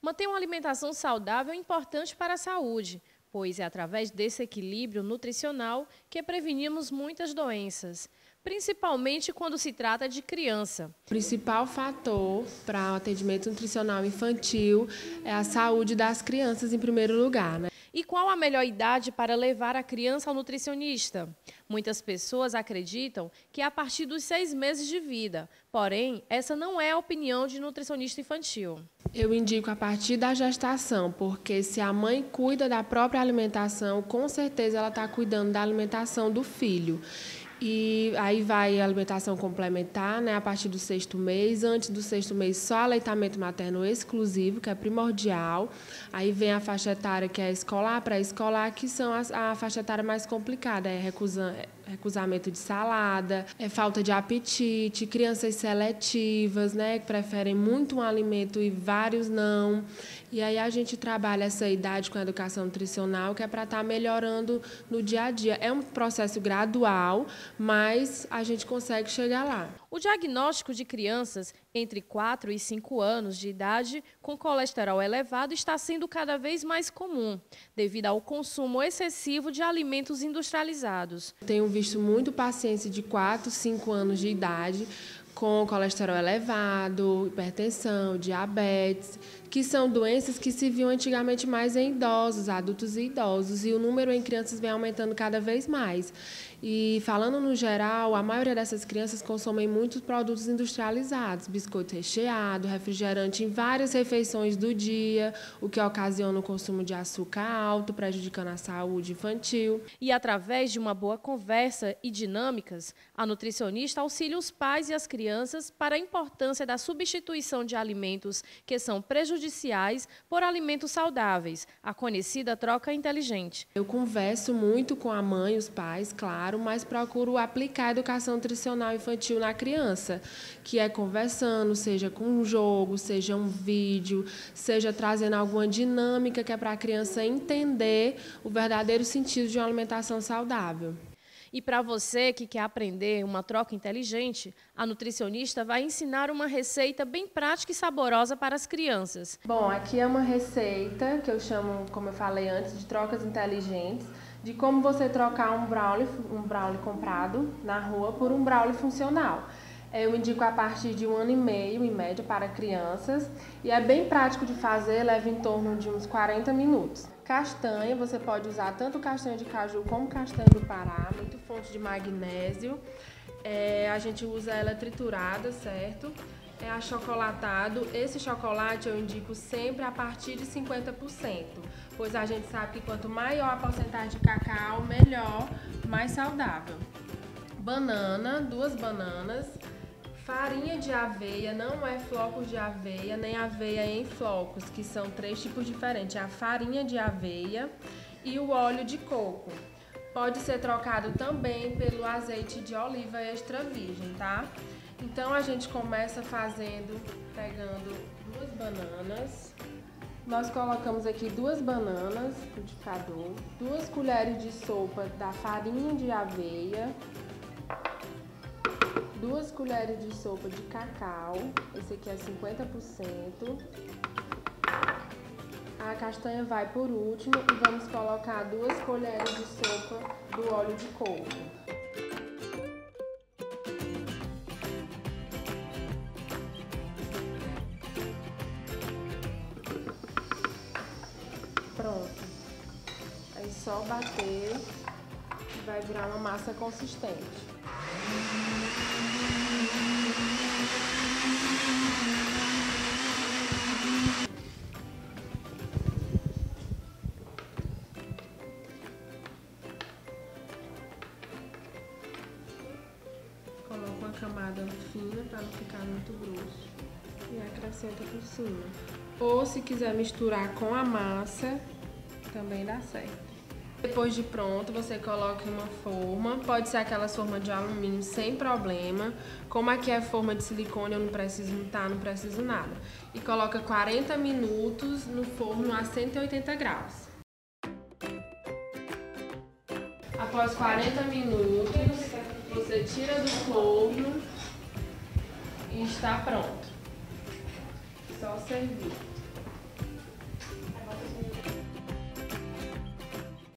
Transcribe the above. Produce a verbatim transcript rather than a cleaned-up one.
Manter uma alimentação saudável é importante para a saúde, pois é através desse equilíbrio nutricional que prevenimos muitas doenças, principalmente quando se trata de criança. O principal fator para o atendimento nutricional infantil é a saúde das crianças em primeiro lugar, né? E qual a melhor idade para levar a criança ao nutricionista? Muitas pessoas acreditam que é a partir dos seis meses de vida, porém, essa não é a opinião de nutricionista infantil. Eu indico a partir da gestação, porque se a mãe cuida da própria alimentação, com certeza ela está cuidando da alimentação do filho. E aí vai a alimentação complementar, né, a partir do sexto mês. Antes do sexto mês, só aleitamento materno exclusivo, que é primordial. Aí vem a faixa etária, que é escolar, pré-escolar, que são as, a faixa etária mais complicada. É recusa, recusamento de salada, é falta de apetite, crianças seletivas, né, que preferem muito um alimento e vários não. E aí a gente trabalha essa idade com a educação nutricional, que é para estar melhorando no dia a dia. É um processo gradual, mas a gente consegue chegar lá. O diagnóstico de crianças entre quatro e cinco anos de idade com colesterol elevado está sendo cada vez mais comum, devido ao consumo excessivo de alimentos industrializados. Tenho visto muito paciente de quatro, cinco anos de idade com colesterol elevado, hipertensão, diabetes, que são doenças que se viam antigamente mais em idosos, adultos e idosos, e o número em crianças vem aumentando cada vez mais. E falando no geral, a maioria dessas crianças consomem muitos produtos industrializados, biscoito recheado, refrigerante em várias refeições do dia, o que ocasiona o consumo de açúcar alto, prejudicando a saúde infantil. E através de uma boa conversa e dinâmicas, a nutricionista auxilia os pais e as crianças para a importância da substituição de alimentos que são prejudiciais por alimentos saudáveis, a conhecida troca inteligente. Eu converso muito com a mãe e os pais, claro, mas procuro aplicar a educação nutricional infantil na criança, que é conversando, seja com um jogo, seja um vídeo, seja trazendo alguma dinâmica que é para a criança entender o verdadeiro sentido de uma alimentação saudável. E para você que quer aprender uma troca inteligente, a nutricionista vai ensinar uma receita bem prática e saborosa para as crianças. Bom, aqui é uma receita que eu chamo, como eu falei antes, de trocas inteligentes, de como você trocar um brownie, um brownie comprado na rua por um brownie funcional. Eu indico a partir de um ano e meio, em média, para crianças. E é bem prático de fazer, leva em torno de uns quarenta minutos. Castanha, você pode usar tanto castanha de caju como castanha do Pará, muito fonte de magnésio. É, a gente usa ela triturada, certo? É achocolatado. Esse chocolate eu indico sempre a partir de cinquenta por cento, pois a gente sabe que quanto maior a porcentagem de cacau, melhor, mais saudável. Banana, duas bananas. Farinha de aveia, não é flocos de aveia, nem aveia em flocos, que são três tipos diferentes. É a farinha de aveia e o óleo de coco. Pode ser trocado também pelo azeite de oliva extra virgem, tá? Então a gente começa fazendo, pegando duas bananas. Nós colocamos aqui duas bananas no liquidificador, duas colheres de sopa da farinha de aveia, duas colheres de sopa de cacau, esse aqui é cinquenta por cento. A castanha vai por último e vamos colocar duas colheres de sopa do óleo de coco. Pronto. Aí só bater e vai virar uma massa consistente. Coloco uma camada fina para não ficar muito grosso e acrescenta por cima. Ou se quiser misturar com a massa, também dá certo. Depois de pronto, você coloca em uma forma, pode ser aquelas formas de alumínio sem problema. Como aqui é forma de silicone, eu não preciso untar, não preciso nada. E coloca quarenta minutos no forno a cento e oitenta graus. Após quarenta minutos, você tira do forno e está pronto. Só servir.